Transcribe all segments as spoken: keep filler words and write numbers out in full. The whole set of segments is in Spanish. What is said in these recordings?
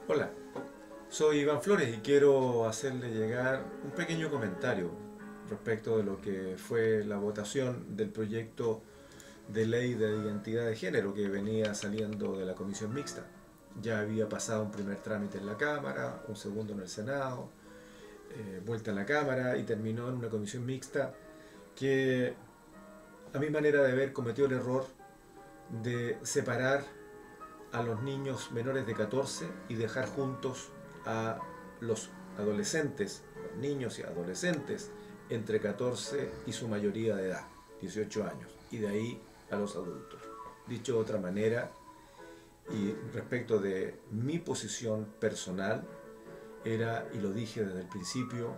Hola, soy Iván Flores y quiero hacerle llegar un pequeño comentario respecto de lo que fue la votación del proyecto de ley de identidad de género que venía saliendo de la comisión mixta. Ya había pasado un primer trámite en la Cámara, un segundo en el Senado, eh, vuelta a la Cámara y terminó en una comisión mixta que, a mi manera de ver, cometió el error de separar a los niños menores de catorce y dejar juntos a los adolescentes, los niños y adolescentes entre catorce y su mayoría de edad, dieciocho años, y de ahí a los adultos. Dicho de otra manera, y respecto de mi posición personal, era, y lo dije desde el principio,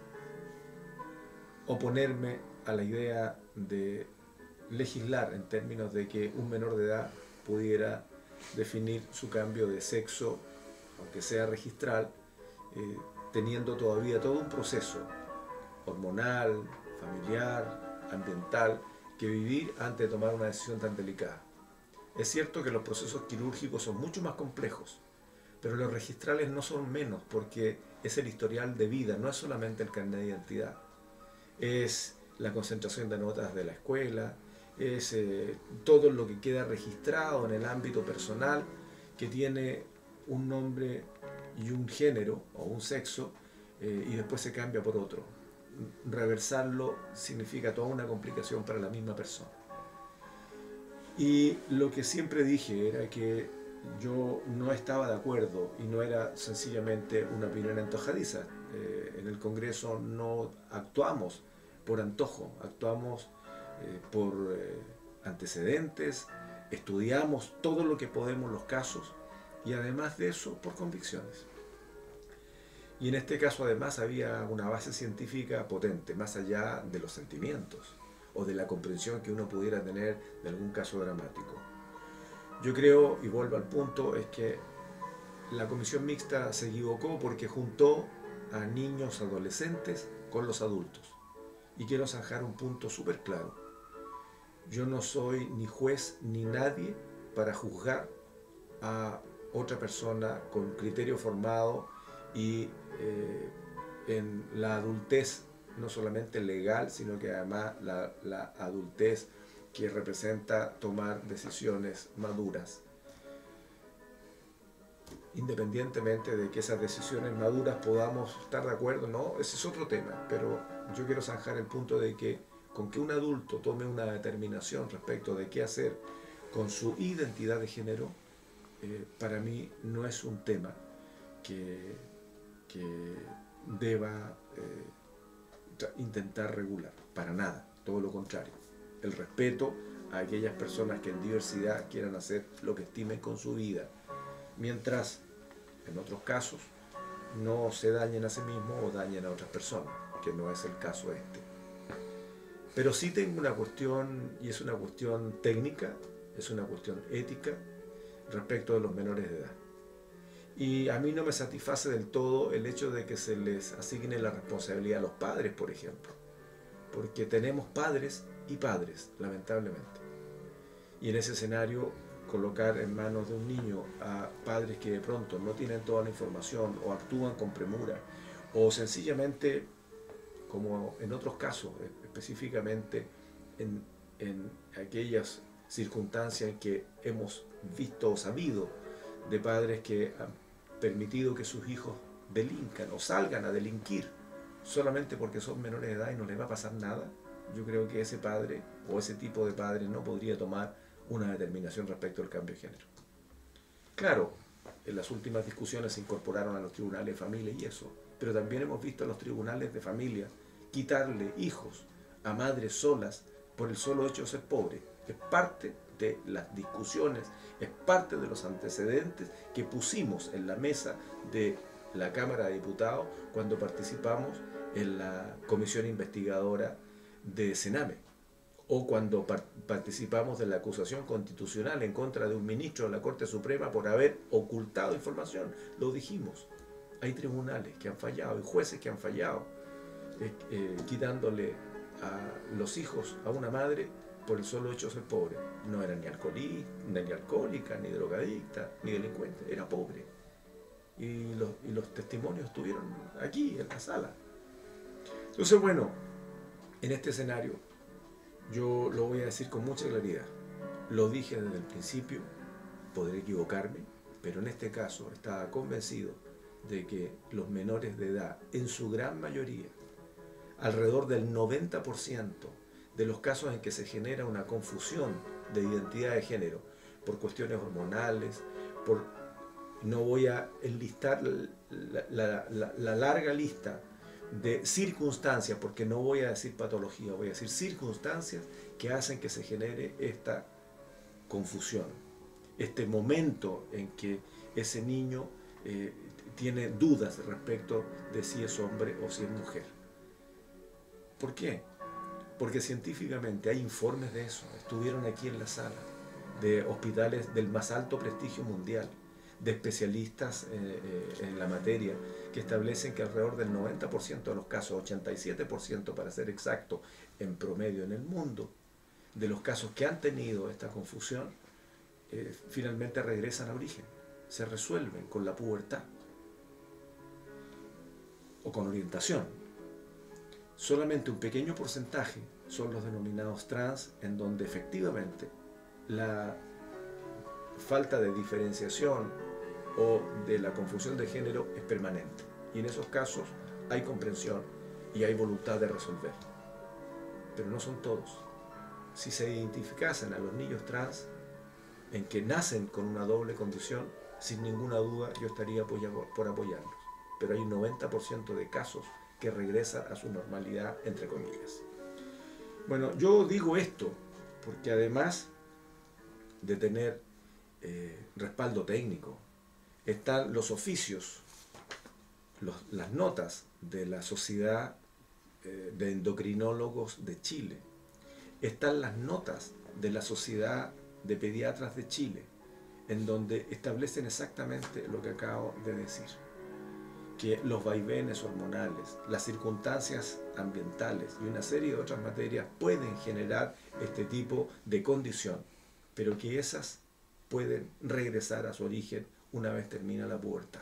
oponerme a la idea de legislar en términos de que un menor de edad pudiera definir su cambio de sexo, aunque sea registral, eh, teniendo todavía todo un proceso hormonal, familiar, ambiental, que vivir antes de tomar una decisión tan delicada. Es cierto que los procesos quirúrgicos son mucho más complejos, pero los registrales no son menos, porque es el historial de vida, no es solamente el carnet de identidad. Es la concentración de notas de la escuela, es eh, todo lo que queda registrado en el ámbito personal, que tiene un nombre y un género o un sexo, eh, y después se cambia por otro. Reversarlo significa toda una complicación para la misma persona. Y lo que siempre dije era que yo no estaba de acuerdo y no era sencillamente una opinión antojadiza. Eh, en el Congreso no actuamos por antojo, actuamos eh, por eh, antecedentes, estudiamos todo lo que podemos los casos y además de eso por convicciones. Y en este caso además había una base científica potente, más allá de los sentimientos o de la comprensión que uno pudiera tener de algún caso dramático. Yo creo, y vuelvo al punto, es que la comisión mixta se equivocó porque juntó a niños adolescentes con los adultos. Y quiero zanjar un punto súper claro. Yo no soy ni juez ni nadie para juzgar a otra persona con criterio formado y eh, en la adultez, no solamente legal, sino que además la, la adultez que representa tomar decisiones maduras. Independientemente de que esas decisiones maduras podamos estar de acuerdo, no, ese es otro tema, pero yo quiero zanjar el punto de que con que un adulto tome una determinación respecto de qué hacer con su identidad de género, eh, para mí no es un tema que, que deba eh, intentar regular, para nada, todo lo contrario. El respeto a aquellas personas que en diversidad quieran hacer lo que estimen con su vida, mientras en otros casos no se dañen a sí mismos o dañen a otras personas, que no es el caso este. Pero sí tengo una cuestión, y es una cuestión técnica, es una cuestión ética, respecto de los menores de edad. Y a mí no me satisface del todo el hecho de que se les asigne la responsabilidad a los padres, por ejemplo, porque tenemos padres y padres, lamentablemente. Y en ese escenario, colocar en manos de un niño a padres que de pronto no tienen toda la información o actúan con premura o sencillamente, como en otros casos, específicamente en, en aquellas circunstancias en que hemos visto o sabido de padres que han permitido que sus hijos delincan o salgan a delinquir solamente porque son menores de edad y no les va a pasar nada, yo creo que ese padre o ese tipo de padre no podría tomar una determinación respecto al cambio de género. Claro, en las últimas discusiones se incorporaron a los tribunales de familia y eso, pero también hemos visto a los tribunales de familia quitarle hijos a madres solas por el solo hecho de ser pobre. Es parte de las discusiones, es parte de los antecedentes que pusimos en la mesa de la Cámara de Diputados cuando participamos en la comisión investigadora de Sename, o cuando par participamos de la acusación constitucional en contra de un ministro de la Corte Suprema por haber ocultado información. Lo dijimos. Hay tribunales que han fallado y jueces que han fallado, eh, eh, quitándole a los hijos a una madre por el solo hecho de ser pobre. No era ni alcohólica, ni alcohólica, ni drogadicta, ni delincuente, era pobre. y los, y los testimonios estuvieron aquí, en la sala. Entonces, bueno, en este escenario, yo lo voy a decir con mucha claridad. Lo dije desde el principio, podré equivocarme, pero en este caso estaba convencido de que los menores de edad, en su gran mayoría, alrededor del noventa por ciento de los casos en que se genera una confusión de identidad de género por cuestiones hormonales, por, no voy a enlistar la, la, la, la larga lista de circunstancias, porque no voy a decir patología, voy a decir circunstancias que hacen que se genere esta confusión, este momento en que ese niño eh, tiene dudas respecto de si es hombre o si es mujer. ¿Por qué? Porque científicamente hay informes de eso, estuvieron aquí en la sala, de hospitales del más alto prestigio mundial, de especialistas eh, eh, en la materia, que establecen que alrededor del noventa por ciento de los casos, ochenta y siete por ciento para ser exacto, en promedio en el mundo, de los casos que han tenido esta confusión, eh, finalmente regresan a origen, se resuelven con la pubertad o con orientación. Solamente un pequeño porcentaje son los denominados trans, en donde efectivamente la falta de diferenciación o de la confusión de género es permanente. Y en esos casos hay comprensión y hay voluntad de resolver. Pero no son todos. Si se identificasen a los niños trans en que nacen con una doble condición, sin ninguna duda yo estaría por apoyarlos. Pero hay un noventa por ciento de casos que regresan a su normalidad, entre comillas. Bueno, yo digo esto porque además de tener eh, respaldo técnico, están los oficios, los, las notas de la Sociedad eh, de Endocrinólogos de Chile, están las notas de la Sociedad de Pediatras de Chile, en donde establecen exactamente lo que acabo de decir, que los vaivenes hormonales, las circunstancias ambientales y una serie de otras materias pueden generar este tipo de condición, pero que esas pueden regresar a su origen una vez termina la pubertad.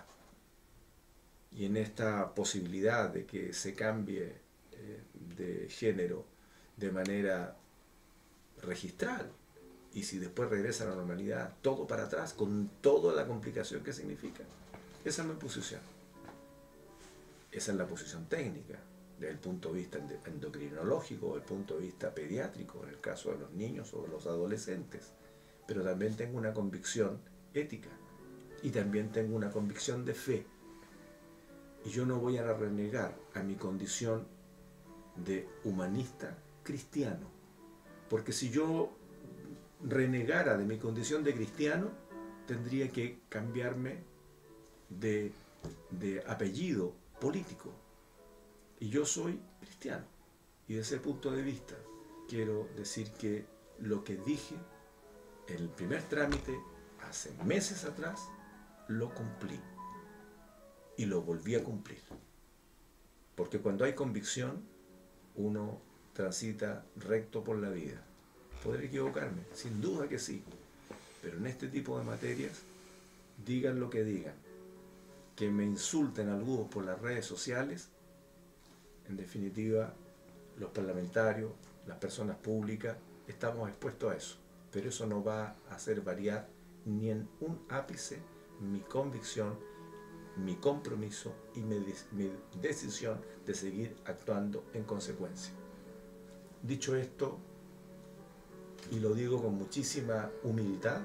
Y en esta posibilidad de que se cambie eh, de género de manera registral, y si después regresa a la normalidad, todo para atrás, con toda la complicación que significa. Esa es mi posición. Esa es la posición técnica, desde el punto de vista endocrinológico, desde el punto de vista pediátrico, en el caso de los niños o de los adolescentes. Pero también tengo una convicción ética y también tengo una convicción de fe. Y yo no voy a renegar a mi condición de humanista cristiano, porque si yo renegara de mi condición de cristiano, tendría que cambiarme de, de apellido político. Y yo soy cristiano. Y desde ese punto de vista, quiero decir que lo que dije en el primer trámite, hace meses atrás, lo cumplí. Y lo volví a cumplir. Porque cuando hay convicción, uno transita recto por la vida. Podré equivocarme, sin duda que sí. Pero en este tipo de materias, digan lo que digan, que me insulten algunos por las redes sociales, en definitiva, los parlamentarios, las personas públicas, estamos expuestos a eso. Pero eso no va a hacer variar ni en un ápice mi convicción, mi compromiso y mi, mi decisión de seguir actuando en consecuencia. Dicho esto, y lo digo con muchísima humildad,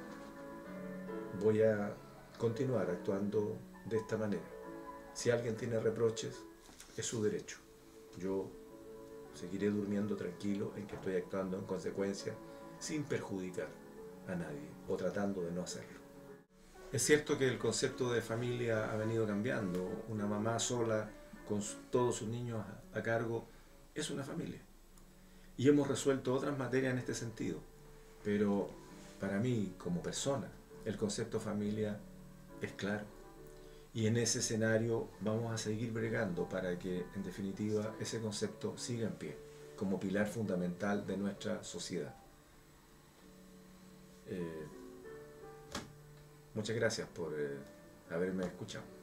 voy a continuar actuando de esta manera. Si alguien tiene reproches, es su derecho. Yo seguiré durmiendo tranquilo en que estoy actuando en consecuencia sin perjudicar a nadie o tratando de no hacerlo. Es cierto que el concepto de familia ha venido cambiando. Una mamá sola con todos sus niños a cargo es una familia. Y hemos resuelto otras materias en este sentido. Pero para mí, como persona, el concepto familia es claro. Y en ese escenario vamos a seguir bregando para que, en definitiva, ese concepto siga en pie como pilar fundamental de nuestra sociedad. Eh, muchas gracias por eh, haberme escuchado.